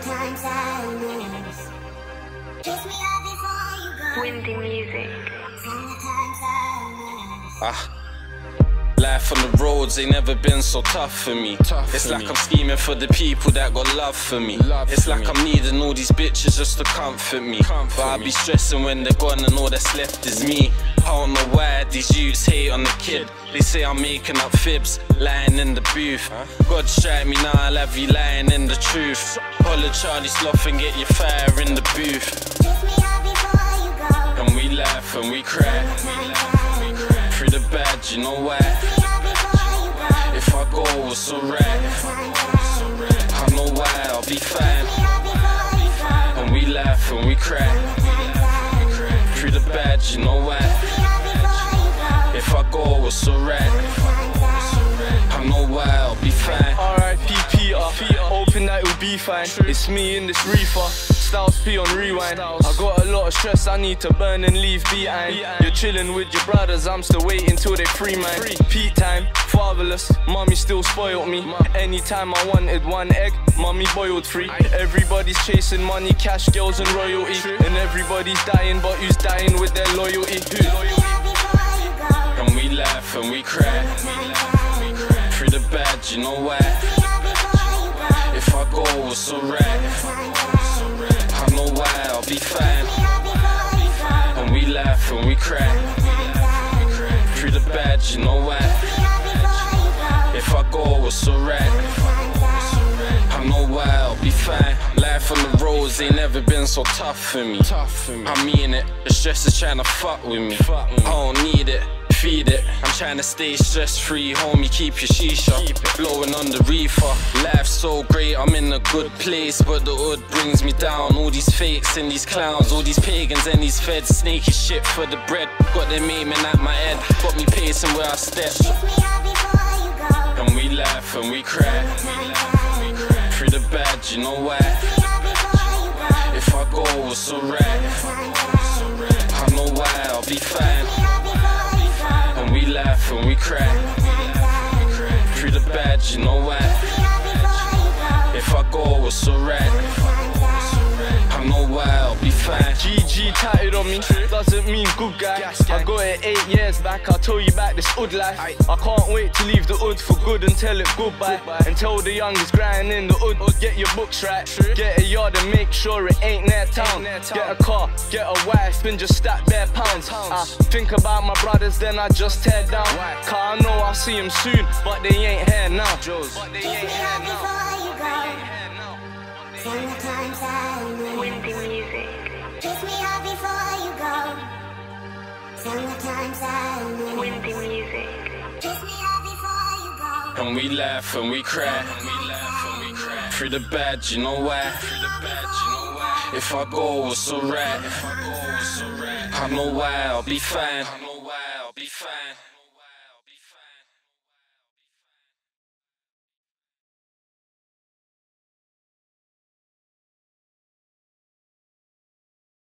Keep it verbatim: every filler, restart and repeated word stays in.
Summertime sadness. Kiss me up before you go. Windy music. Summertime sadness. Ah. Life on the roads ain't never been so tough for me. Tough it's for like me. I'm scheming for the people that got love for me. Love it's for like me. I'm needing all these bitches just to comfort me. Comfort but I be stressing when they're gone and all that's left is me. I don't know why these youths hate on the kid. They say I'm making up fibs, lying in the booth. Huh? God strike me now, I'll have you lying in the truth. Holla Charlie Sloth and get your fire in the booth. Kiss me up before you go. And we laugh and we cry. Through the bad, you know why? If I go, it's alright. I know why, I'll be fine. And we laugh and we cry. Through the bad, you know why? If I go, it's alright. I know why, I'll be fine. R I P Peter, hoping that it'll be fine. It's me in this reefer. Styles P on rewind. I got a lot of stress I need to burn and leave behind. You're chilling with your brothers, I'm still waiting till they free mine. Pete time, fatherless, mommy still spoiled me. Anytime I wanted one egg, mommy boiled three. Everybody's chasing money, cash, girls and royalty. And everybody's dying, but who's dying with their loyalty? And we laugh and we cry. Through the bad, you know why? If I go, it's alright. I know why, I'll be fine. And we laugh and we cry. Through the bad, you know why? If I go, it's alright. I know why, I'll be fine. Life on the roads ain't never been so tough for me. I mean it, the stress is trying to fuck with me. I don't need it. Feed it. I'm trying to stay stress free, homie, keep your shisha blowing on the reefer. Life's so great, I'm in a good place, but the hood brings me down. All these fakes and these clowns, all these pagans and these feds, snaky shit for the bread. Got them aiming at my head, got me pacing where I step. And we laugh and we cry. Through the bad, you know why? If I go, it's alright. I know why, I'll be fine. And we laugh and we cry. Through the bad, you know why? If I go, it's alright. I know why, I'll be fine. G G tatted on me, doesn't mean good guy. I got it eight years back, I'll tell you about this hood life. I can't wait to leave the hood for good and tell it goodbye. And tell the youngest grind in the hood, get your books right. Get a yard and make sure it ain't near town. Get a car, get a wife and just stack bare pounds. I think about my brothers, then I just tear down. Cause I know I'll see them soon, but they ain't here now. But they ain't here now. Summertime sadness. Windy music. Kiss me up before you go. Summertime sadness. Windy music. Kiss me up before you go. And we laugh and we cry. Through the bad, you know why? If I go, it's alright. I know why, I'll be fine.